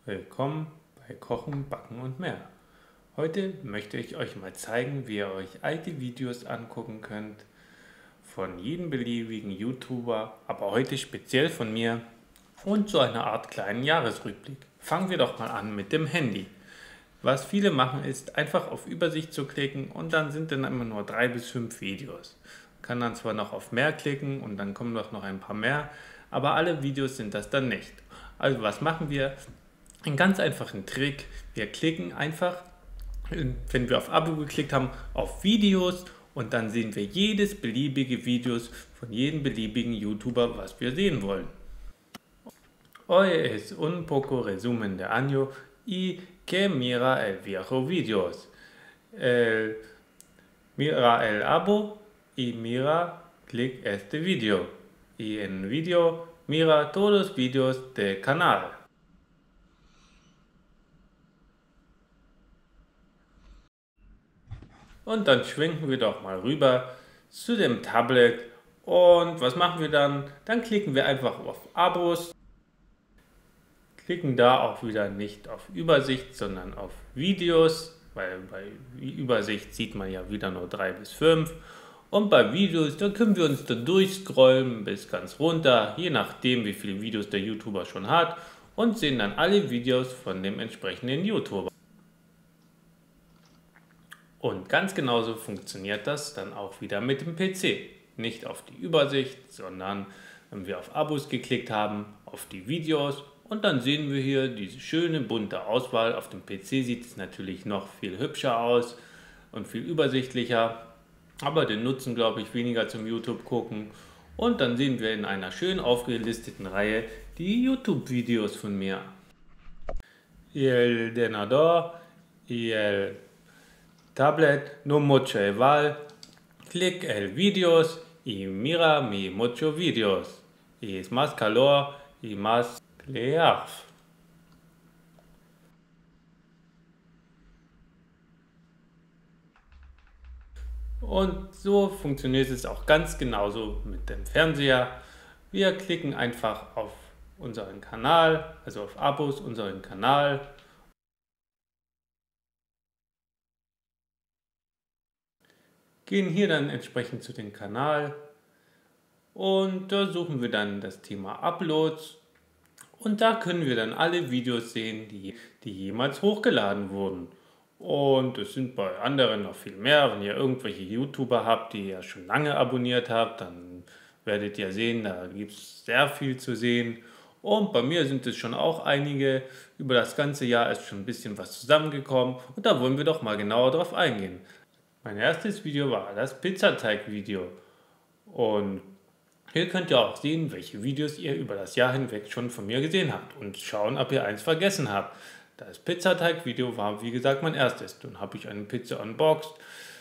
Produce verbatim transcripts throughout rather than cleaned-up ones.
Willkommen bei Kochen, Backen und mehr. Heute möchte ich euch mal zeigen, wie ihr euch alte Videos angucken könnt von jedem beliebigen YouTuber, aber heute speziell von mir und so einer Art kleinen Jahresrückblick. Fangen wir doch mal an mit dem Handy. Was viele machen, ist einfach auf Übersicht zu klicken und dann sind dann immer nur drei bis fünf Videos. Man kann dann zwar noch auf mehr klicken und dann kommen doch noch ein paar mehr, aber alle Videos sind das dann nicht. Also was machen wir? Einen ganz einfachen Trick. Wir klicken einfach, wenn wir auf Abo geklickt haben, auf Videos und dann sehen wir jedes beliebige Videos von jedem beliebigen YouTuber, was wir sehen wollen. Hoy es un poco resumen de año y que mira el viejo videos. El, mira el abo y mira clic este video. Y en video mira todos los videos del canal. Und dann schwenken wir doch mal rüber zu dem Tablet und was machen wir dann? Dann klicken wir einfach auf Abos, klicken da auch wieder nicht auf Übersicht, sondern auf Videos, weil bei Übersicht sieht man ja wieder nur drei bis fünf. Und bei Videos, da können wir uns dann durchscrollen bis ganz runter, je nachdem wie viele Videos der YouTuber schon hat und sehen dann alle Videos von dem entsprechenden YouTuber. Und ganz genauso funktioniert das dann auch wieder mit dem P C. Nicht auf die Übersicht, sondern wenn wir auf Abos geklickt haben, auf die Videos und dann sehen wir hier diese schöne bunte Auswahl. Auf dem P C sieht es natürlich noch viel hübscher aus und viel übersichtlicher, aber den nutzen glaube ich weniger zum YouTube gucken. Und dann sehen wir in einer schön aufgelisteten Reihe die YouTube-Videos von mir. Y el ordenador y el tablet no mucho igual, clic el videos y mira mi mucho videos, y es más calor y más claro. Und so funktioniert es auch ganz genauso mit dem Fernseher. Wir klicken einfach auf unseren Kanal, also auf Abos, unseren Kanal. Gehen hier dann entsprechend zu dem Kanal und da suchen wir dann das Thema Uploads und da können wir dann alle Videos sehen, die, die jemals hochgeladen wurden. Und es sind bei anderen noch viel mehr. Wenn ihr irgendwelche YouTuber habt, die ihr schon lange abonniert habt, dann werdet ihr sehen, da gibt es sehr viel zu sehen. Und bei mir sind es schon auch einige. Über das ganze Jahr ist schon ein bisschen was zusammengekommen und da wollen wir doch mal genauer drauf eingehen. Mein erstes Video war das Pizzateig-Video und hier könnt ihr auch sehen, welche Videos ihr über das Jahr hinweg schon von mir gesehen habt und schauen, ob ihr eins vergessen habt. Das Pizzateig-Video war wie gesagt mein erstes. Dann habe ich eine Pizza unboxed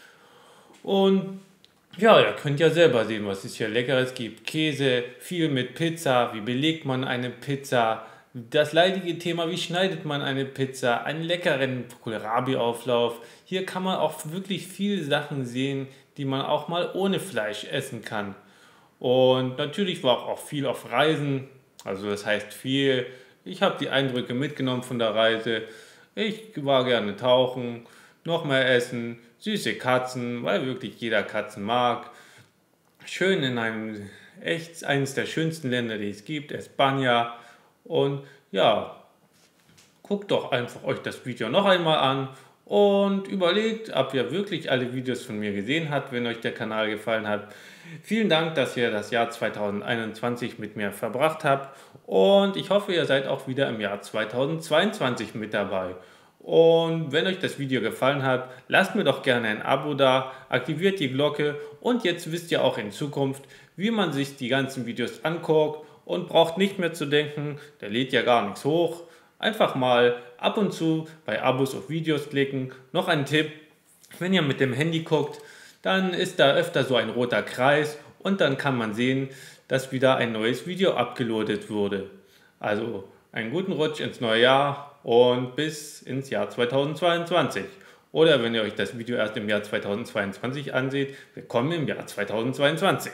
und ja, ihr könnt ja selber sehen, was es hier Leckeres gibt. Käse, viel mit Pizza, wie belegt man eine Pizza, das leidige Thema, wie schneidet man eine Pizza, einen leckeren Kohlrabi-Auflauf. Hier kann man auch wirklich viele Sachen sehen, die man auch mal ohne Fleisch essen kann. Und natürlich war auch viel auf Reisen, also das heißt viel. Ich habe die Eindrücke mitgenommen von der Reise. Ich war gerne tauchen, noch mehr essen, süße Katzen, weil wirklich jeder Katzen mag. Schön in einem, echt eines der schönsten Länder, die es gibt, Espanja. Und ja, guckt doch einfach euch das Video noch einmal an und überlegt, ob ihr wirklich alle Videos von mir gesehen habt, wenn euch der Kanal gefallen hat. Vielen Dank, dass ihr das Jahr zweitausendeinundzwanzig mit mir verbracht habt und ich hoffe, ihr seid auch wieder im Jahr zweitausendzweiundzwanzig mit dabei. Und wenn euch das Video gefallen hat, lasst mir doch gerne ein Abo da, aktiviert die Glocke und jetzt wisst ihr auch in Zukunft, wie man sich die ganzen Videos anguckt und braucht nicht mehr zu denken, der lädt ja gar nichts hoch. Einfach mal ab und zu bei Abos auf Videos klicken. Noch ein Tipp, wenn ihr mit dem Handy guckt, dann ist da öfter so ein roter Kreis und dann kann man sehen, dass wieder ein neues Video abgeloadet wurde. Also einen guten Rutsch ins neue Jahr und bis ins Jahr zweitausendzweiundzwanzig. Oder wenn ihr euch das Video erst im Jahr zweitausendzweiundzwanzig ansieht, willkommen im Jahr zweitausendzweiundzwanzig.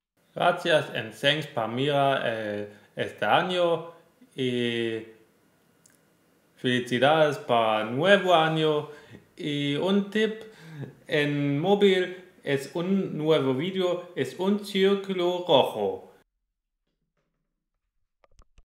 Gracias and thanks para mira el este año y Felicidades para nuevo año y un tip en móvil es un nuevo video, es un círculo rojo.